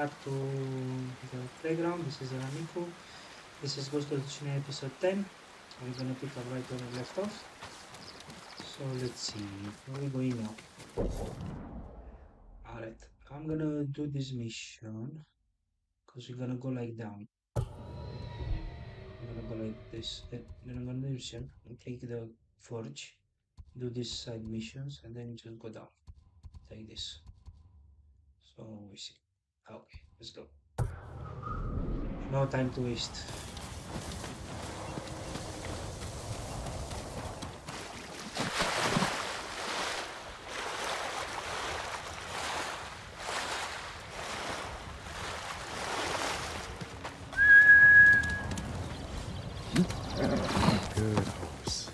back to the playground. This is Ramiku. This is Ghost of Tsushima episode 10. We're gonna pick up right where we left off. So let's see, where are we going now? Alright, I'm gonna do this mission because we're gonna go like down. I'm gonna go like this. Then I'm gonna do mission and take the forge, do these side missions, and then just go down like this. So we see. Okay, let's go. No time to waste. Good horse.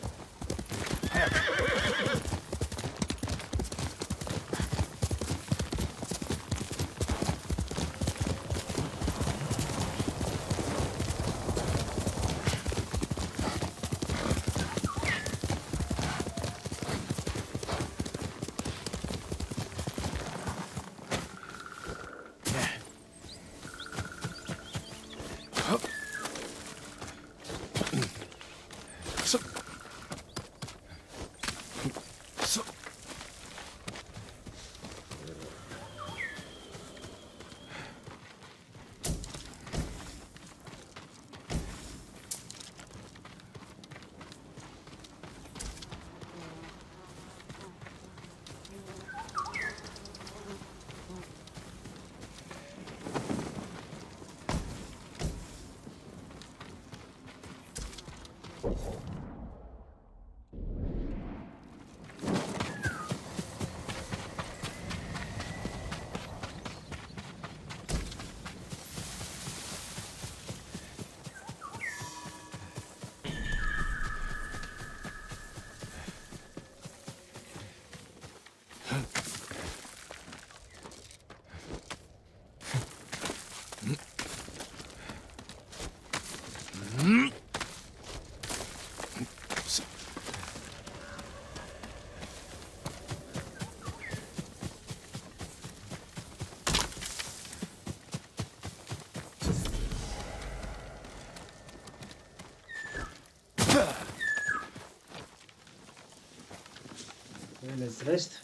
Okay, let's rest.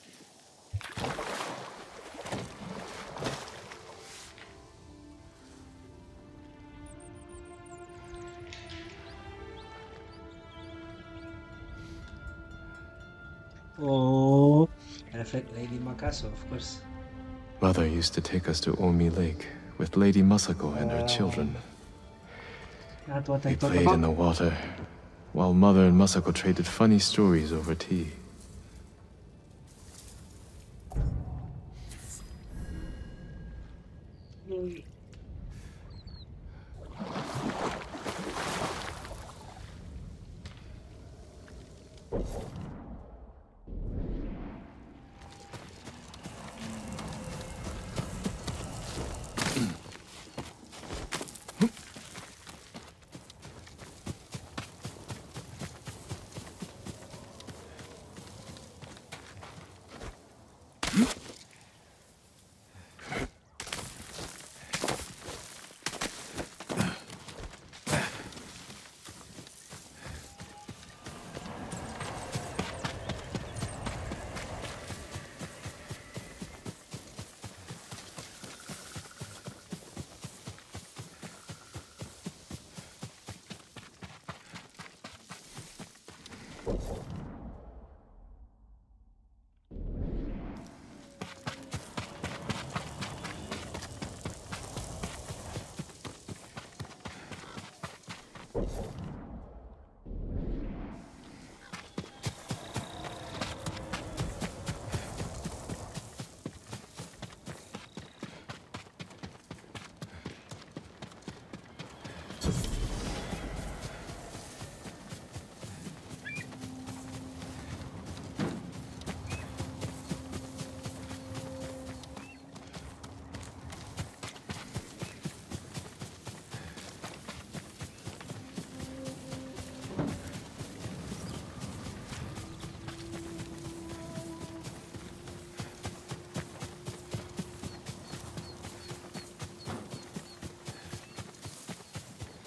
Oh, reflect Lady Makaso, of course. Mother used to take us to Omi Lake with Lady Masako and her children. Not what I We thought played in the about. water, while Mother and Masako traded funny stories over tea.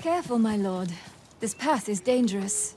Careful, my lord. This path is dangerous.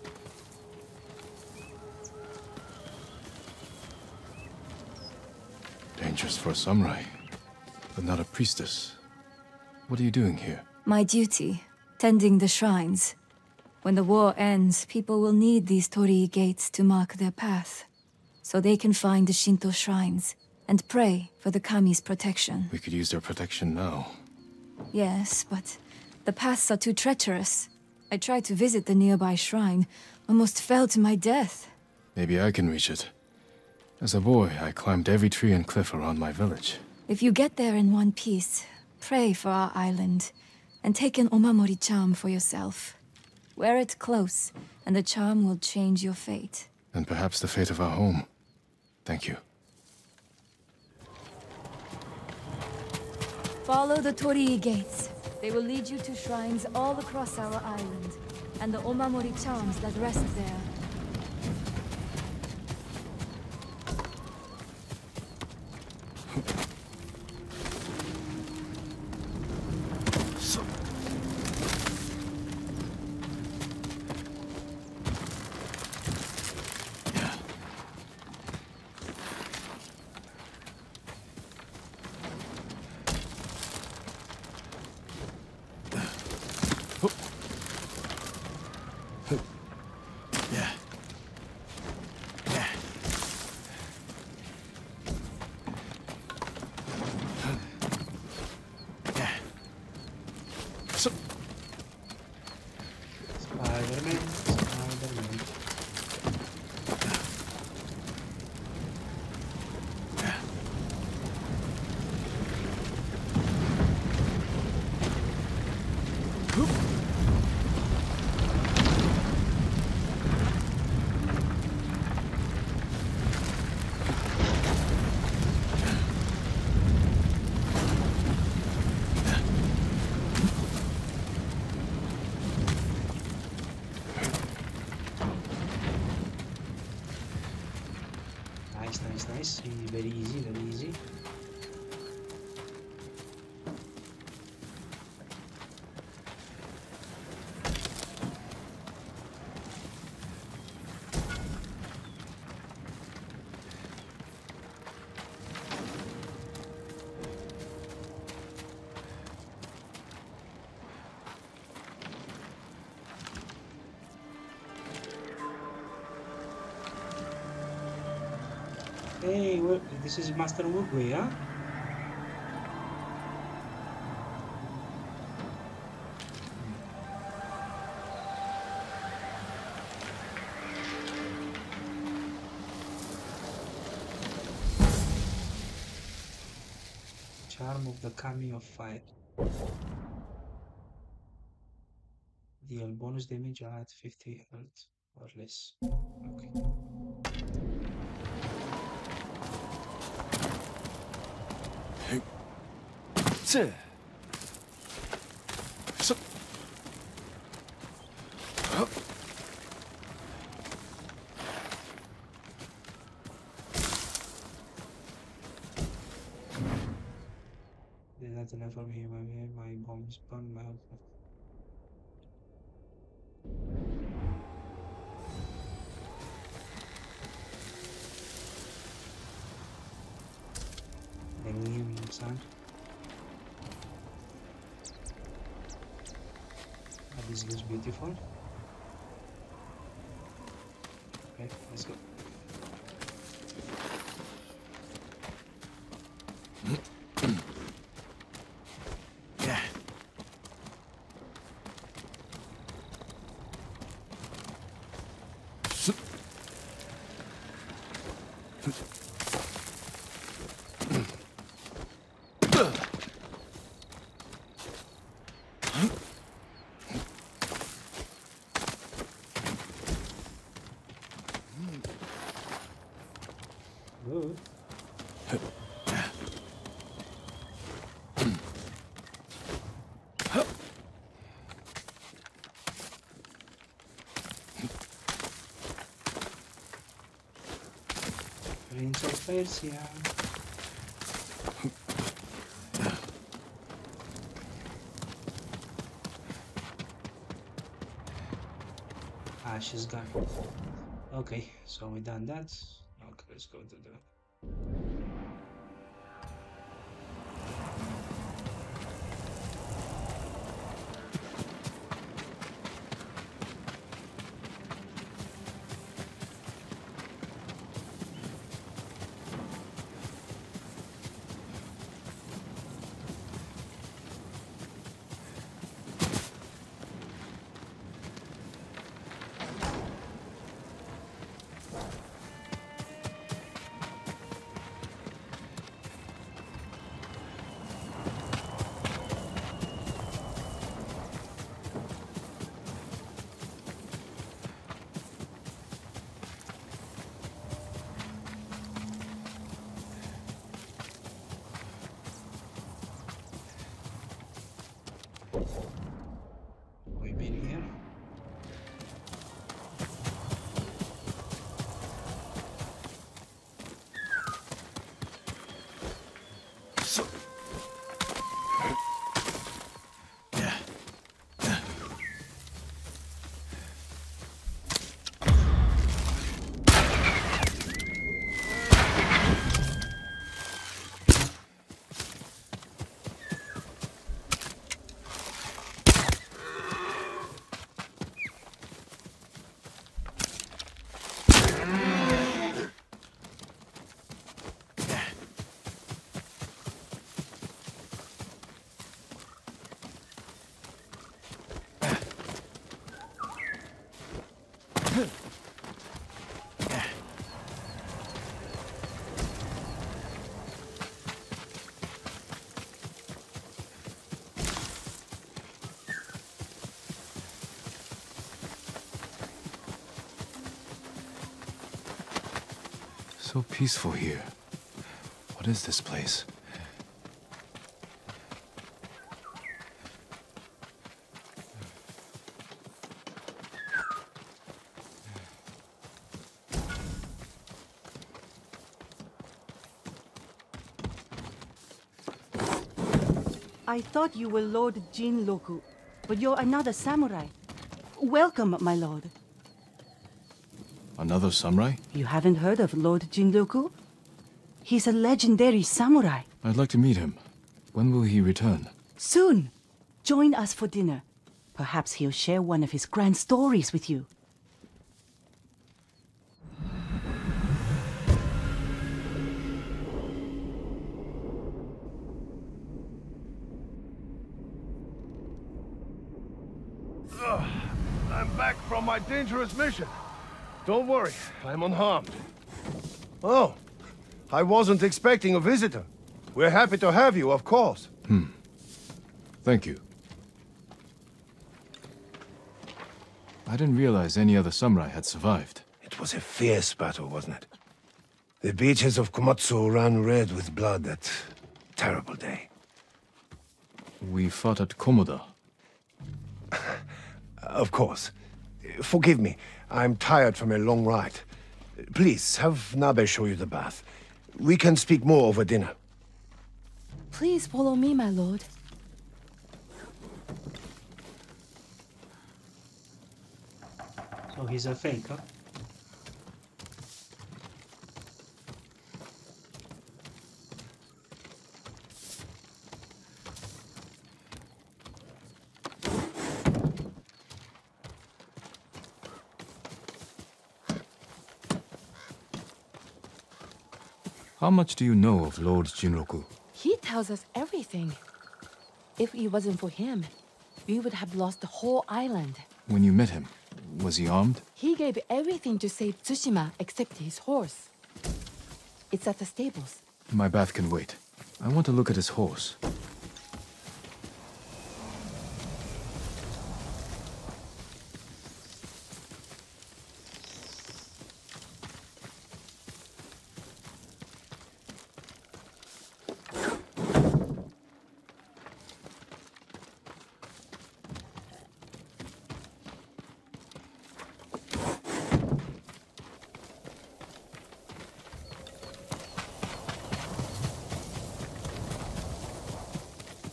Dangerous for a samurai, but not a priestess. What are you doing here? My duty, tending the shrines. When the war ends, people will need these torii gates to mark their path, so they can find the Shinto shrines and pray for the kami's protection. We could use their protection now. Yes, but the paths are too treacherous. I tried to visit the nearby shrine, almost fell to my death. Maybe I can reach it. As a boy, I climbed every tree and cliff around my village. If you get there in one piece, pray for our island, and take an Omamori charm for yourself. Wear it close, and the charm will change your fate. And perhaps the fate of our home. Thank you. Follow the torii gates. They will lead you to shrines all across our island, and the Omamori charms that rest there. Spider-Man, Spider-Man. Nice. Very easy, very easy. Hey, this is Master Wugwe, huh? Charm of the Kami of Fire. Deal bonus damage at 50 health or less. Okay. That's enough for me. My bombs burn my health. Sound. This looks beautiful. Okay, let's go. Good. Prince of Persia. Ah, she's gone. Okay, so we done that. Okay, let's go to the... We've been here. So peaceful here. What is this place? I thought you were Lord Jinroku, but you're another samurai. Welcome, my lord. Another samurai? You haven't heard of Lord Jinroku? He's a legendary samurai. I'd like to meet him. When will he return? Soon. Join us for dinner. Perhaps he'll share one of his grand stories with you. I'm back from my dangerous mission. Don't worry, I'm unharmed. Oh, I wasn't expecting a visitor. We're happy to have you, of course. Thank you. I didn't realize any other samurai had survived. It was a fierce battle, wasn't it? The beaches of Komatsu ran red with blood that terrible day. We fought at Komoda. Of course. Forgive me, I'm tired from a long ride. Please, have Nabe show you the bath. We can speak more over dinner. Please follow me, my lord. So he's a fake, huh? How much do you know of Lord Jinroku? He tells us everything. If it wasn't for him, we would have lost the whole island. When you met him, was he armed? He gave everything to save Tsushima except his horse. It's at the stables. My bath can wait. I want to look at his horse.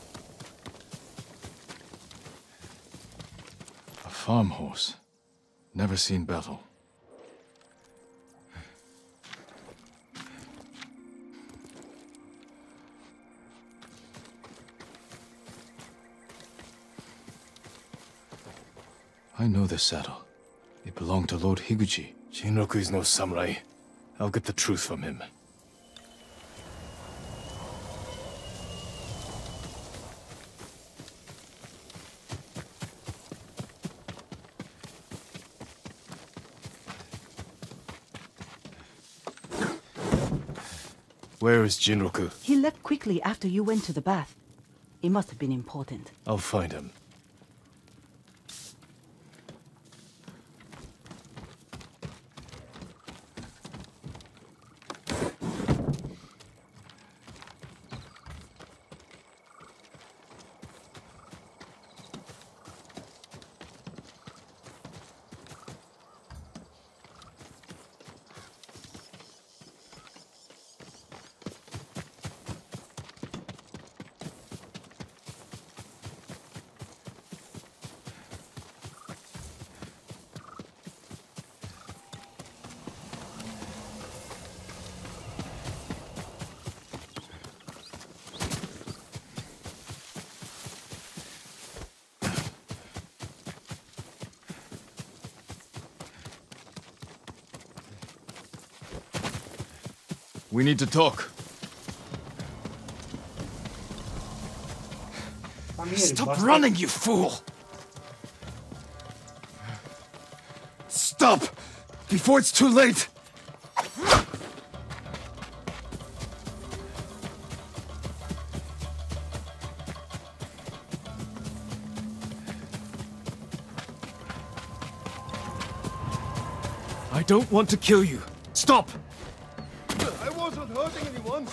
A farm horse. Never seen battle. I know this saddle. It belonged to Lord Higuchi. Jinroku is no samurai. I'll get the truth from him. Where is Jinroku? He left quickly after you went to the bath. It must have been important. I'll find him. We need to talk. Come here, Stop bastard. running, you fool! Stop! Before it's too late! I don't want to kill you. Stop! I wasn't hurting anyone.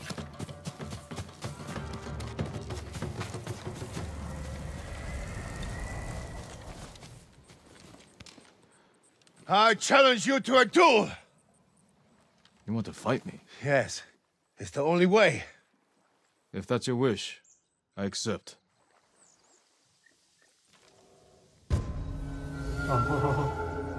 I challenge you to a duel! You want to fight me? Yes, it's the only way. If that's your wish, I accept. Oh.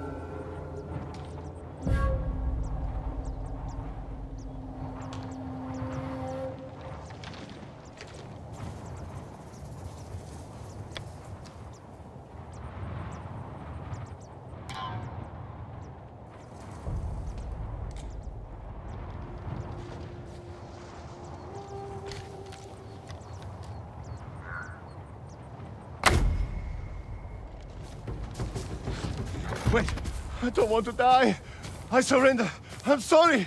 Wait, I don't want to die. I surrender. I'm sorry.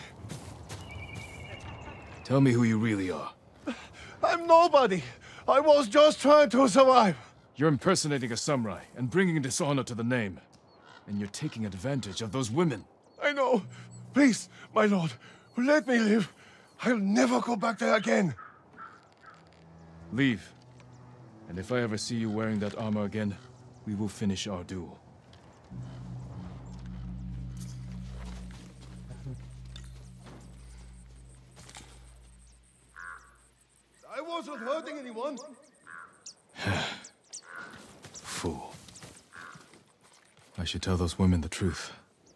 Tell me who you really are. I'm nobody. I was just trying to survive. You're impersonating a samurai and bringing dishonor to the name. And you're taking advantage of those women. I know. Please, my lord, let me live. I'll never go back there again. Leave. And if I ever see you wearing that armor again, we will finish our duel. I wasn't hurting anyone. Fool. I should tell those women the truth.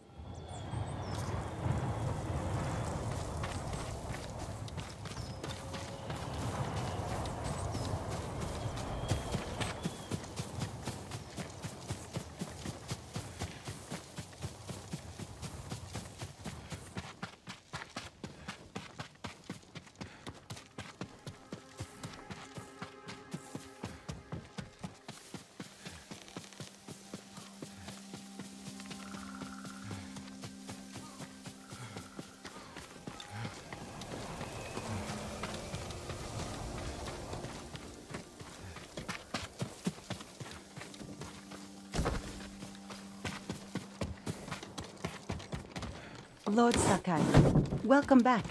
Lord Sakai, welcome back.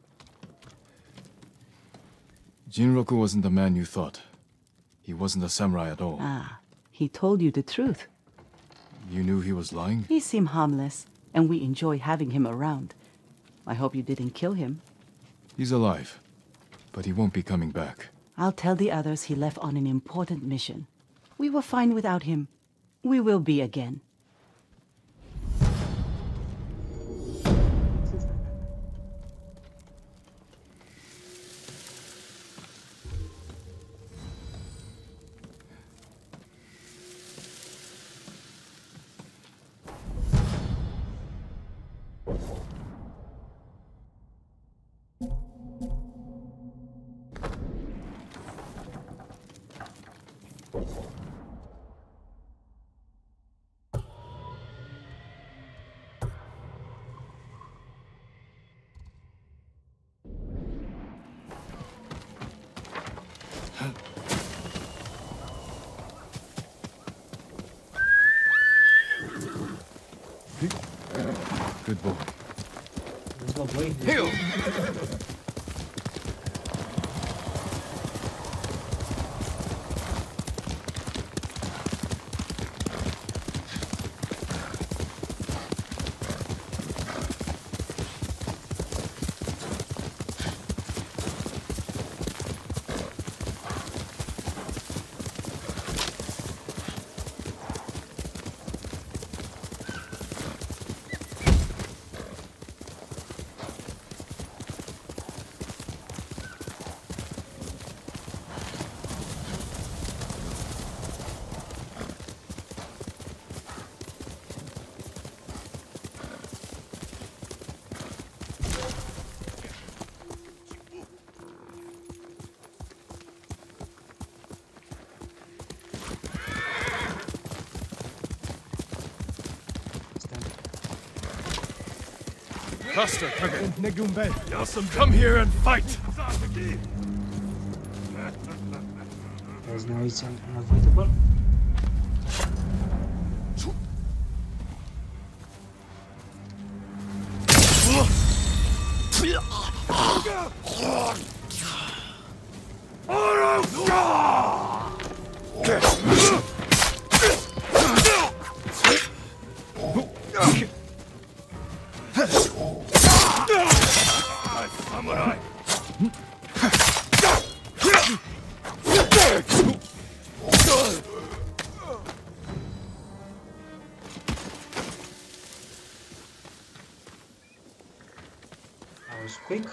Jinroku wasn't the man you thought. He wasn't a samurai at all. Ah, he told you the truth. You knew he was lying? He seemed harmless, and we enjoy having him around. I hope you didn't kill him. He's alive, but he won't be coming back. I'll tell the others he left on an important mission. We were fine without him. We will be again. Good boy. Let's go, boy. Heal! Custer, come here and fight! Because now it's unavoidable. Samurai! I was quick.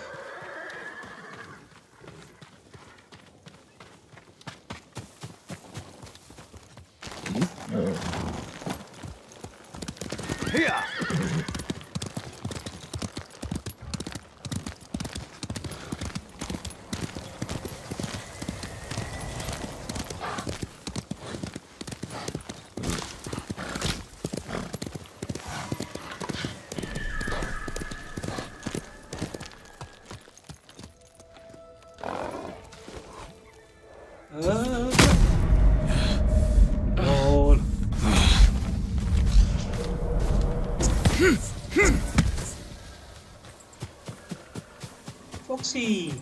Here! Roll. Foxy.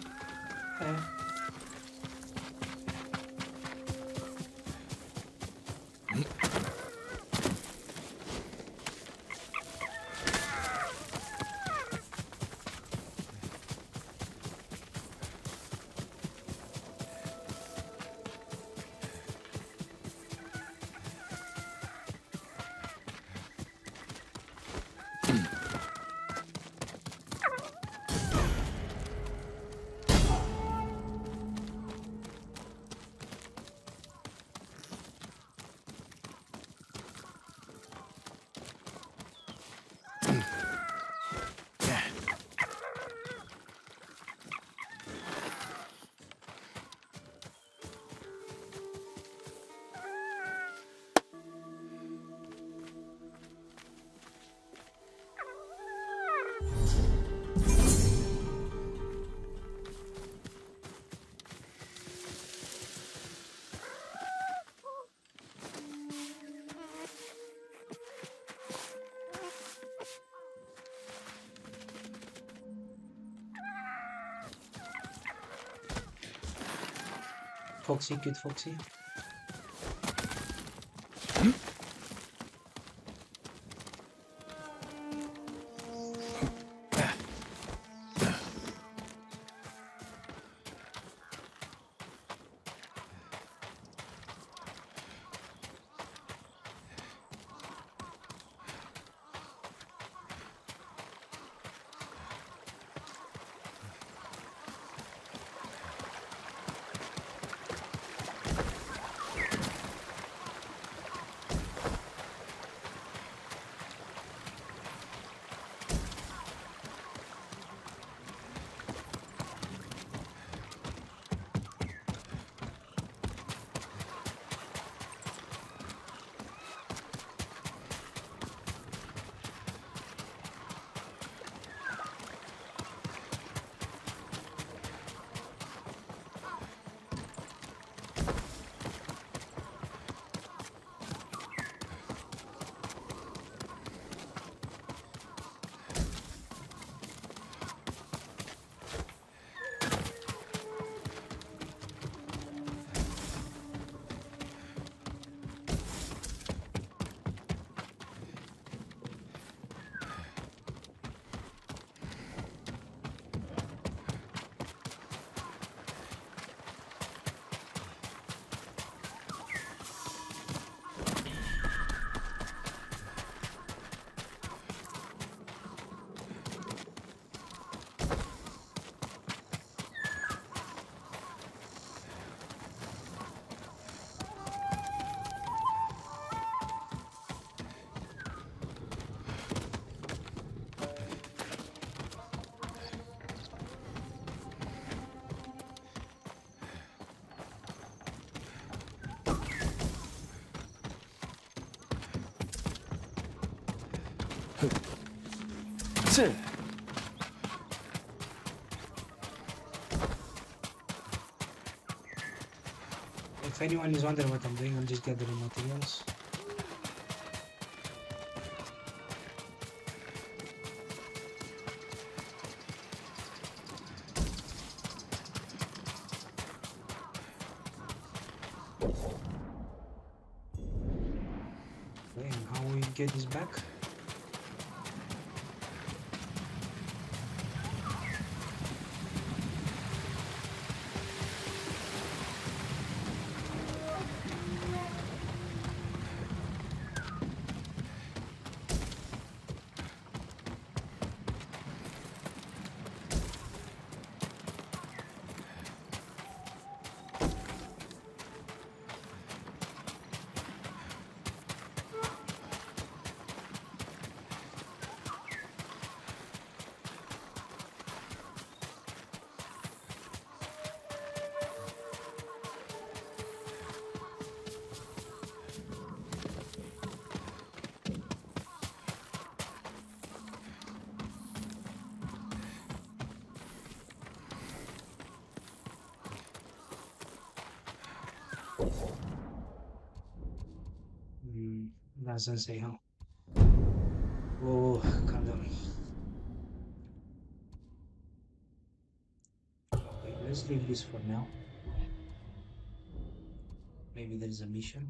Foxy, cute Foxy. If anyone is wondering what I'm doing, I'm just gathering materials. Okay, and how we get this back? Doesn't say how. Oh, calm down. Okay, let's leave this for now. Maybe there is a mission.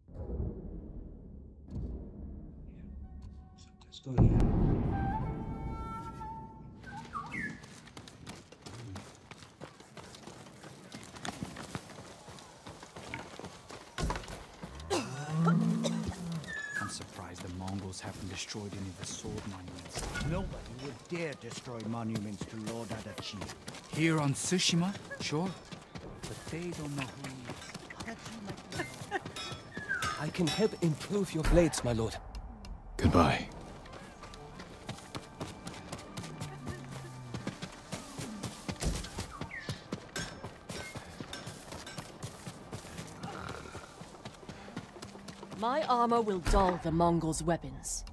So let's go here. Haven't destroyed any of the sword monuments. Nobody would dare destroy monuments to Lord Adachi. Here on Tsushima, sure. But they don't know who he is. I can help improve your blades, my lord. Goodbye. My armor will dull the Mongols' weapons.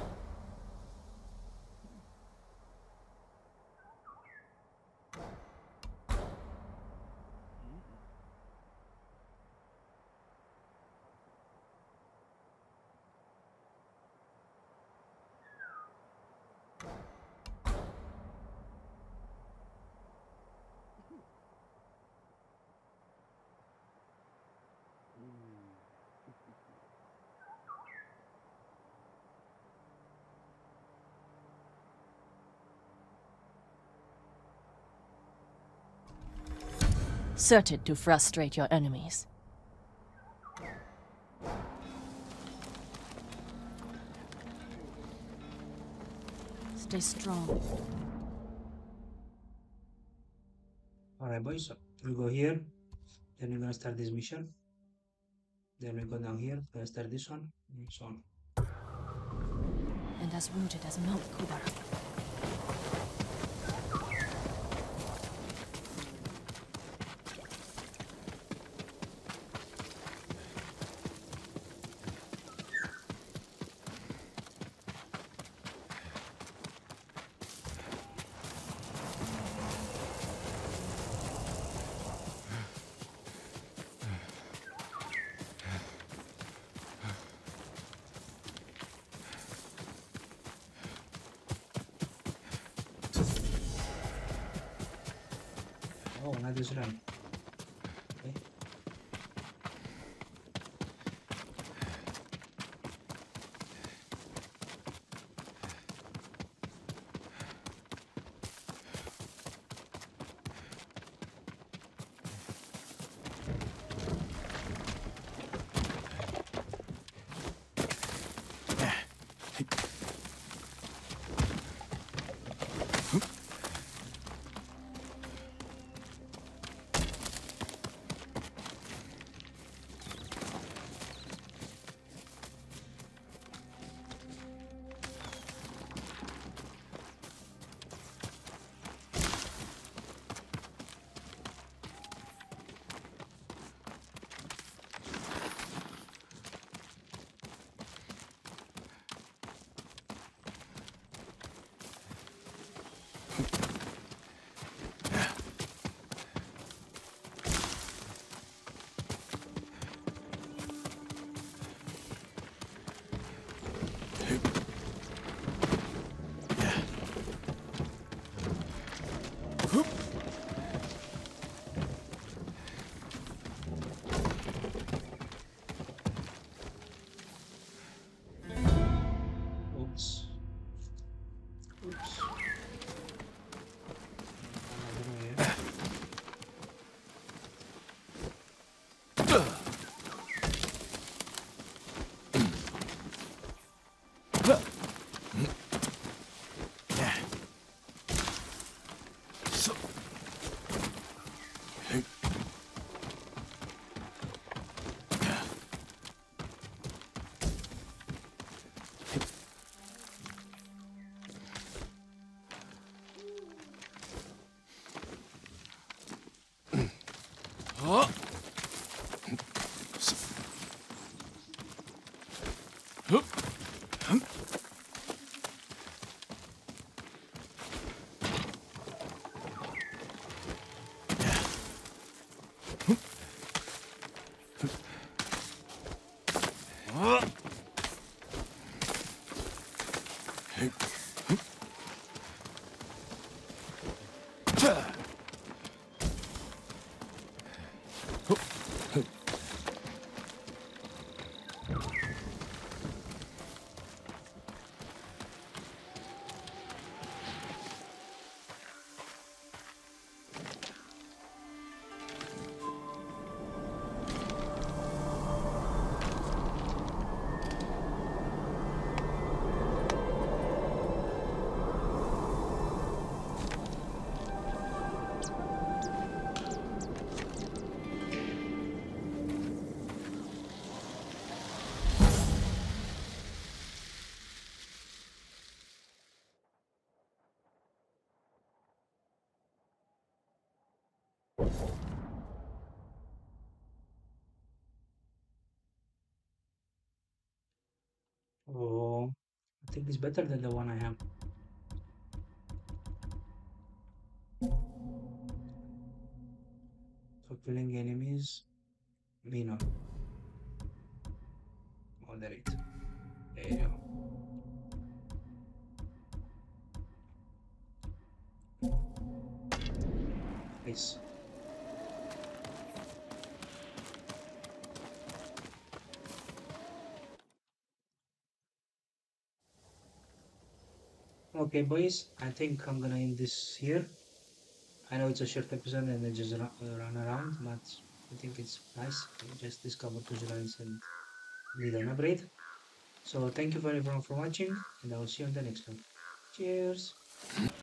Certain to frustrate your enemies. Stay strong. Alright boys, so we go here, then we're gonna start this mission. Then we go down here, we're gonna start this one, and so on. And as rooted as Mount Kubara. Oh, now this run. Okay. Oh, I think it's better than the one I have. For killing enemies, Mino. Moderate. There you go. Nice. Okay, boys, I think I'm gonna end this here. I know it's a short episode and I just run around, but I think it's nice. I just discovered two lines and need an upgrade. So thank you for everyone for watching, and I will see you on the next one. Cheers!